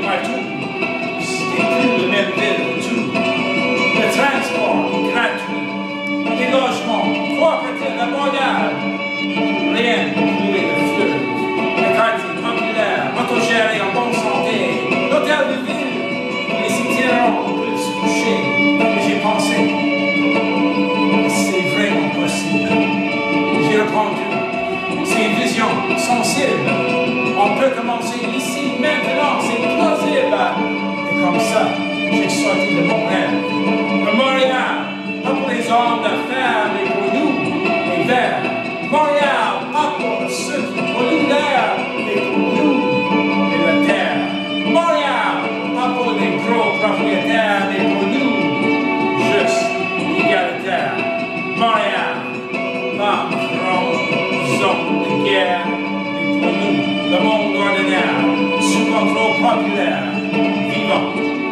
partout. C'était plus le même ville du tout. Le transport gratuit, les logements, propriété abordable. Rien pour couler le fleuve. Le quartier populaire, autogéré en bonne santé. L'hôtel de ville, les itinérants peuvent se coucher. Et j'ai pensé, c'est vraiment possible. J'ai répondu, c'est une vision sensible. On peut commencer ici, maintenant, c'est plausible. Et comme ça, j'ai sorti de mon rêve. Le Montréal, pas pour les hommes d'affaires, mais pour nous, les verts. Montréal, pas pour ceux qui polluent l'air, mais pour nous et la terre. Montréal, pas pour les gros propriétaires, mais pour nous, juste égalitaire. Montréal, pas trop zone de guerre, mais pour nous, le monde ordinaire, sous contrôle populaire, vivant.